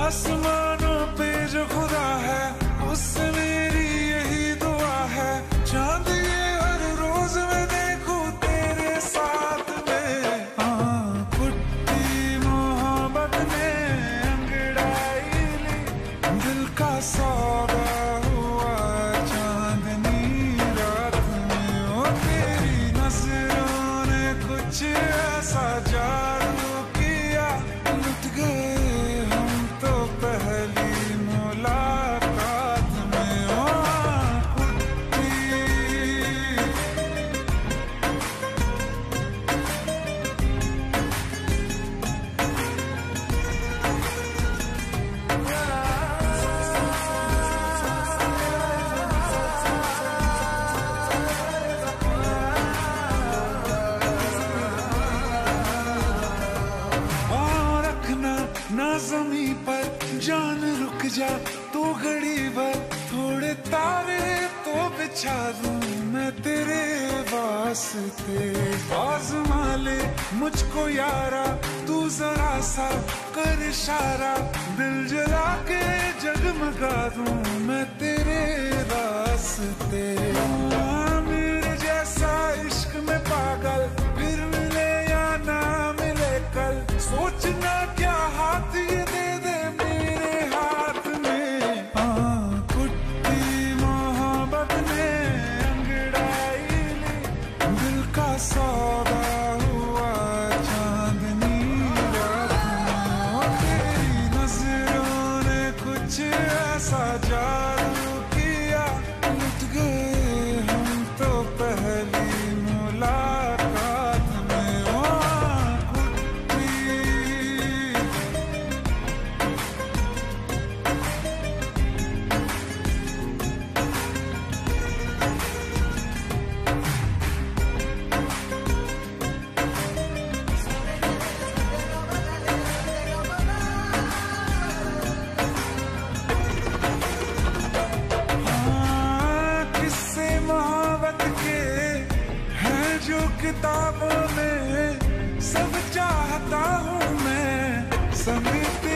आसमानों पे जो खुदा है उससे मेरी यही दुआ है, चांद ये हर रोज मैं देखूं तेरे साथ में। पुट्टी मोहब्बत ने अंगड़ाई ली, दिल का सौदा हुआ चांदनी रात में। ओ तेरी नजरों ने कुछ ऐसा जादू किया, लुट गए हम तो पहली मुलाकात में। ओ पुट्टी रखना ना जमी पर जान रुक जा तो घड़ी भर, थोड़े तारे तो बिछा दूं मैं तेरे वास्ते। आज़मा ले मुझको यारा तू जरा सा कर इशारा, दिल जला के जगमगा दूं मैं तेरे वास्ते। मेरे जैसा इश्क में पागल फिर मिले या ना मिले कल, सोचना क्या हाथ ये दे दे मेरे हाथ में। पुट्टी मोहब्बत ने अंगड़ाई ली, दिल का सौदा हुआ चांदनी रात में। ओ तेरी नजरों ने कुछ ऐसा जादू किया, लुट गए हम तो पहली मुलाकात में। ओ किस्से मोहब्बत के हैं जो किताबों में, सब चाहता हूँ मैं संग